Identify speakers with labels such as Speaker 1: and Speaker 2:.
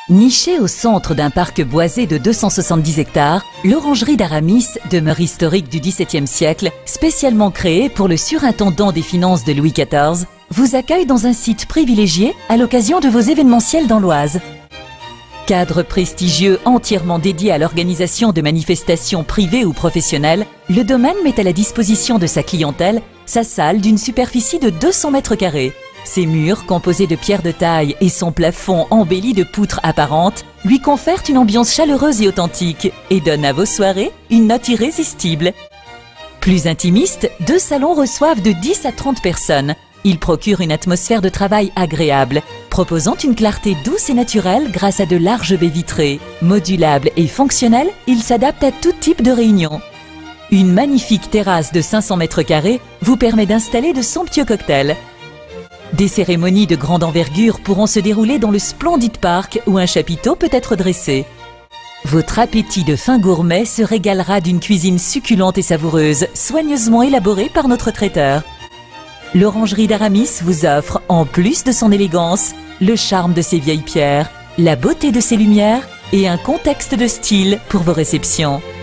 Speaker 1: Nichée au centre d'un parc boisé de 270 hectares, l'Orangerie d'Aramis demeure historique du XVIIe siècle, spécialement créée pour le surintendant des finances de Louis XIV, vous accueille dans un site privilégié à l'occasion de vos événementiels dans l'Oise. Cadre prestigieux entièrement dédié à l'organisation de manifestations privées ou professionnelles, le domaine met à la disposition de sa clientèle sa salle d'une superficie de 200 mètres carrés. Ses murs, composés de pierres de taille, et son plafond embelli de poutres apparentes, lui confèrent une ambiance chaleureuse et authentique et donnent à vos soirées une note irrésistible. Plus intimiste, 2 salons reçoivent de 10 à 30 personnes. Ils procurent une atmosphère de travail agréable, proposant une clarté douce et naturelle grâce à de larges baies vitrées. Modulables et fonctionnels, ils s'adaptent à tout type de réunion. Une magnifique terrasse de 500 mètres carrés vous permet d'installer de somptueux cocktails. Des cérémonies de grande envergure pourront se dérouler dans le splendide parc où un chapiteau peut être dressé. Votre appétit de fin gourmet se régalera d'une cuisine succulente et savoureuse, soigneusement élaborée par notre traiteur. L'Orangerie d'Aramis vous offre, en plus de son élégance, le charme de ses vieilles pierres, la beauté de ses lumières et un contexte de style pour vos réceptions.